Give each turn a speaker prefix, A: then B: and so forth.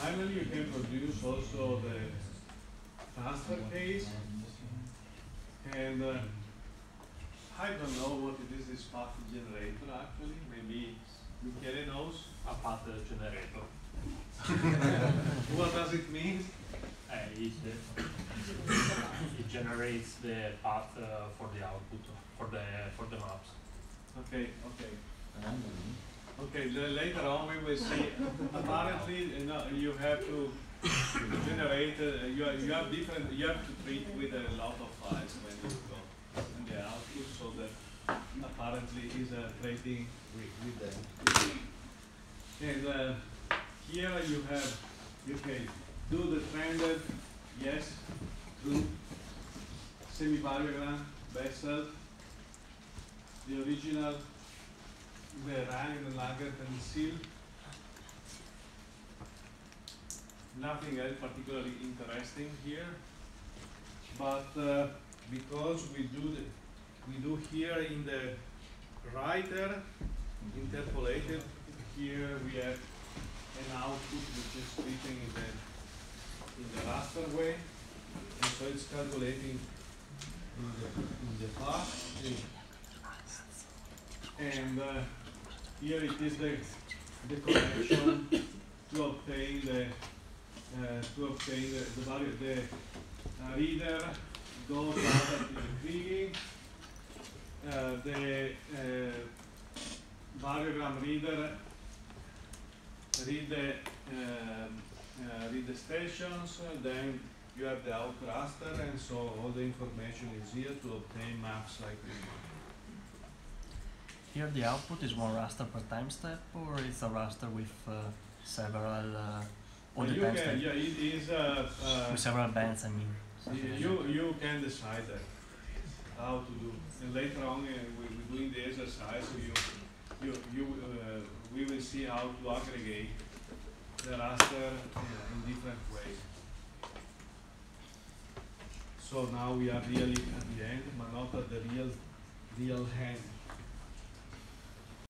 A: Finally, you can produce also the raster case, and I don't know what it is, this path generator actually. Maybe Michele knows.
B: A path generator.
A: What does it mean?
B: It generates the path for the output for the maps.
A: Okay. Later on we will see. Apparently, you have to generate. You have different. You have to treat with a lot of files when you go in the output, so that apparently is trading with them. And here you have. You can do the trended. Yes, true. Semi-variogram, Bessel, the original, the Ryan and Lagert and Seal. Nothing else particularly interesting here, but because we do here in the writer interpolated, here we have an output which is written in the raster way, and so it's calculating in the path, and here it is the connection to obtain the value. The reader goes out to the kriging. The variogram reader read the stations, then you have the out raster, and so all the information is here to obtain maps like this.
C: Here the output is one raster per time step, or it's a raster with several all the time steps?
A: Yeah, it is
C: with several bands, I mean.
A: You can decide that how to do, and later on we doing the exercise. We will see how to aggregate the raster in different ways. So now we are really at the end, but not at the real hand.